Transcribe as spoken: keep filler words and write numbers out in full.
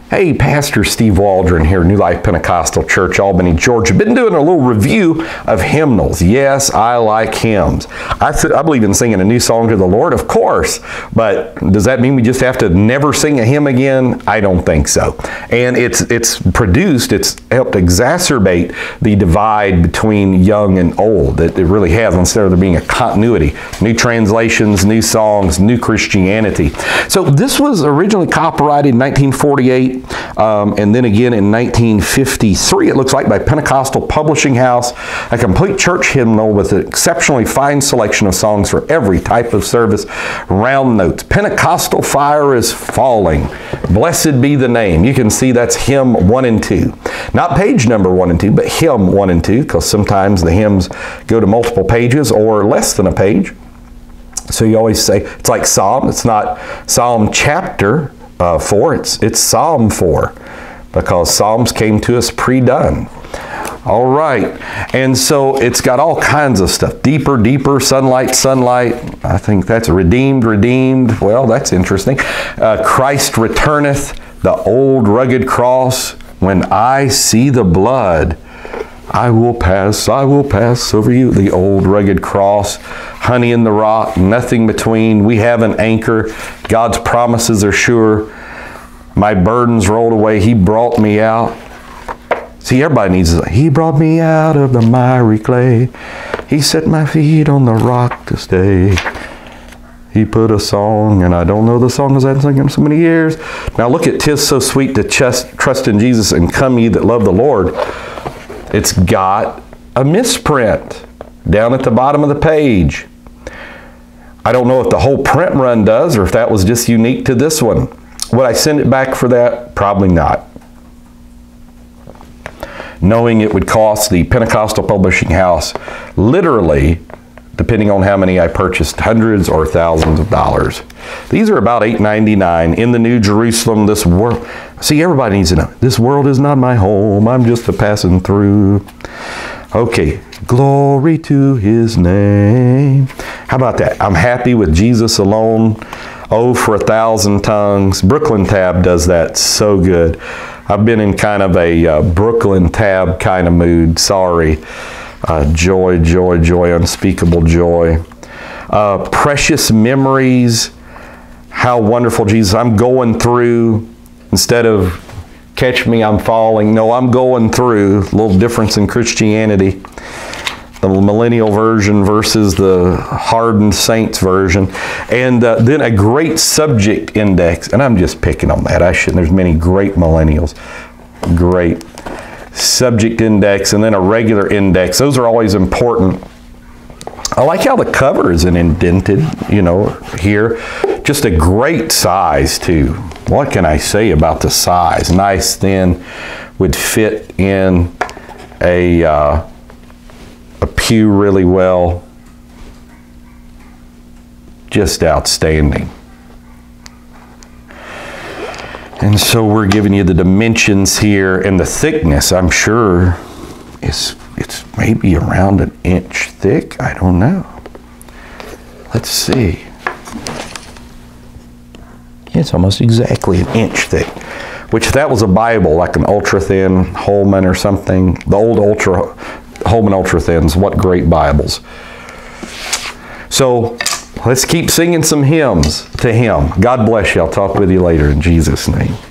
Hey, Pastor Steve Waldron here, New Life Pentecostal Church, Albany, Georgia. Been doing a little review of hymnals. Yes, I like hymns. I, th I believe in singing a new song to the Lord, of course, but does that mean we just have to never sing a hymn again? I don't think so. And it's, it's produced, it's helped exacerbate the divide between young and old. It, it really has, instead of there being a continuity. New translations, new songs, new Christianity. So this was originally copyrighted in nineteen forty-eight. Um, and then again in nineteen fifty-three, it looks like, by Pentecostal Publishing House, a complete church hymnal with an exceptionally fine selection of songs for every type of service. Round notes. Pentecostal fire is falling. Blessed be the name. You can see that's hymn one and two. Not page number one and two, but hymn one and two, because sometimes the hymns go to multiple pages or less than a page. So you always say, it's like Psalm. It's not Psalm chapter Uh, four, it's, it's Psalm four, because Psalms came to us pre-done. All right, and so it's got all kinds of stuff. Deeper, deeper, sunlight, sunlight. I think that's redeemed, redeemed. Well, that's interesting. Uh, Christ returneth, the old rugged cross. When I see the blood, I will pass, I will pass over you. The old rugged cross, honey in the rock, nothing between. We have an anchor. God's promises are sure. My burdens rolled away. He brought me out. See, everybody needs to say, He brought me out of the miry clay. He set my feet on the rock to stay. He put a song, and I don't know the song because I haven't sung it in so many years. Now look at "'Tis so sweet to trust, trust in Jesus, and come ye that love the Lord." It's got a misprint down at the bottom of the page. I don't know if the whole print run does or if that was just unique to this one. Would I send it back for that? Probably not. Knowing it would cost the Pentecostal Publishing House literally, depending on how many I purchased, hundreds or thousands of dollars. These are about eight ninety-nine. In the New Jerusalem, this world. See, everybody needs to know, this world is not my home. I'm just a passing through. Okay, glory to His name. How about that? I'm happy with Jesus alone. Oh, for a thousand tongues. Brooklyn Tab does that so good. I've been in kind of a uh, Brooklyn Tab kind of mood. Sorry. Uh, joy, joy, joy, unspeakable joy. Uh, precious memories. How wonderful, Jesus. I'm going through, instead of catch me, I'm falling. No, I'm going through. A little difference in Christianity. The millennial version versus the hardened saints version. And uh, then a great subject index. And I'm just picking on that. I shouldn't. There's many great millennials. Great subject index, and then a regular index. Those are always important. I like how the cover is an indented, you know, here. Just a great size, too. What can I say about the size? Nice, thin, would fit in a, uh, a pew really well. Just outstanding. And so we're giving you the dimensions here, and the thickness, I'm sure, is it's maybe around an inch thick. I don't know. Let's see. It's almost exactly an inch thick. Which, if that was a Bible, like an ultra thin Holman or something, the old ultra Holman ultra thins, what great Bibles. So let's keep singing some hymns to Him. God bless you. I'll talk with you later in Jesus' name.